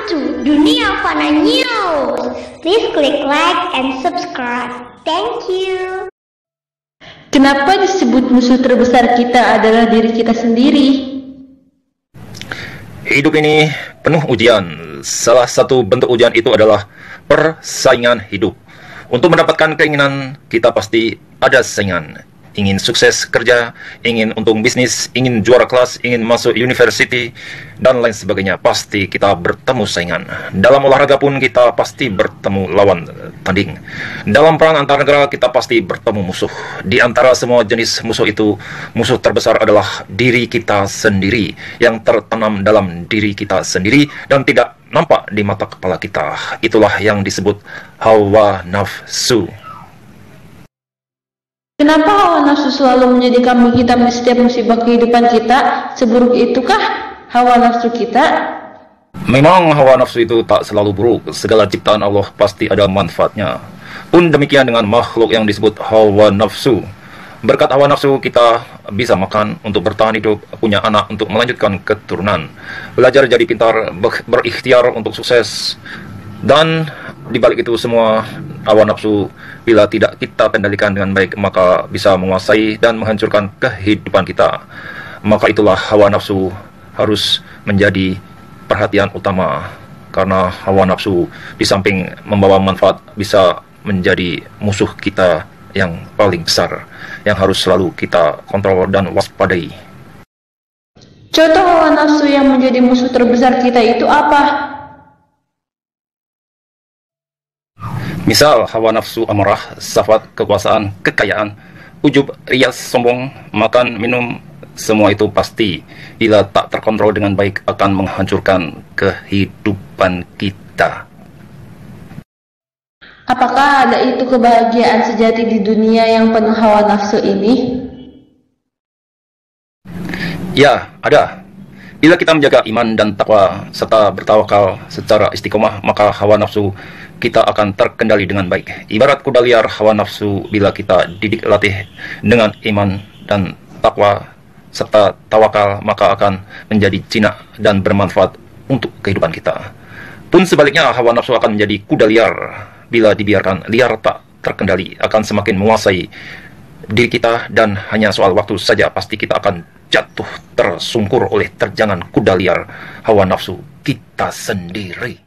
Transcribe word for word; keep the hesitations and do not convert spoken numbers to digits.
to Dunia Fana News. Please click like and subscribe. Thank you. Kenapa disebut musuh terbesar kita adalah diri kita sendiri? Hidup ini penuh ujian. Salah satu bentuk ujian itu adalah persaingan hidup. Untuk mendapatkan keinginan, kita pasti ada saingan. Ingin sukses kerja, ingin untung bisnis, ingin juara kelas, ingin masuk university, dan lain sebagainya. Pasti kita bertemu saingan. Dalam olahraga pun kita pasti bertemu lawan tanding. Dalam perang antar negara kita pasti bertemu musuh. Di antara semua jenis musuh itu, musuh terbesar adalah diri kita sendiri, yang tertanam dalam diri kita sendiri dan tidak nampak di mata kepala kita. Itulah yang disebut hawa nafsu. Kenapa hawa nafsu selalu menjadi kambing hitam di setiap musibah kehidupan kita? Seburuk itukah hawa nafsu kita? Memang hawa nafsu itu tak selalu buruk. Segala ciptaan Allah pasti ada manfaatnya. Pun demikian dengan makhluk yang disebut hawa nafsu. Berkat hawa nafsu kita bisa makan untuk bertahan hidup, punya anak untuk melanjutkan keturunan, belajar jadi pintar, berikhtiar untuk sukses. Dan dibalik itu semua, hawa nafsu bila tidak kita kendalikan dengan baik, maka bisa menguasai dan menghancurkan kehidupan kita. Maka itulah hawa nafsu harus menjadi perhatian utama, karena hawa nafsu di samping membawa manfaat bisa menjadi musuh kita yang paling besar, yang harus selalu kita kontrol dan waspadai. Contoh hawa nafsu yang menjadi musuh terbesar kita itu apa? Misal hawa nafsu amarah, syahwat, kekuasaan, kekayaan, ujub, rias, sombong, makan, minum, semua itu pasti bila tak terkontrol dengan baik akan menghancurkan kehidupan kita. Apakah ada itu kebahagiaan sejati di dunia yang penuh hawa nafsu ini? Ya, ada. Bila kita menjaga iman dan takwa serta bertawakal secara istiqomah, maka hawa nafsu kita akan terkendali dengan baik. Ibarat kuda liar, hawa nafsu bila kita didik latih dengan iman dan takwa serta tawakal, maka akan menjadi jinak dan bermanfaat untuk kehidupan kita. Pun sebaliknya, hawa nafsu akan menjadi kuda liar. Bila dibiarkan liar tak terkendali, akan semakin menguasai diri kita, dan hanya soal waktu saja pasti kita akan jatuh tersungkur oleh terjangan kuda liar hawa nafsu kita sendiri.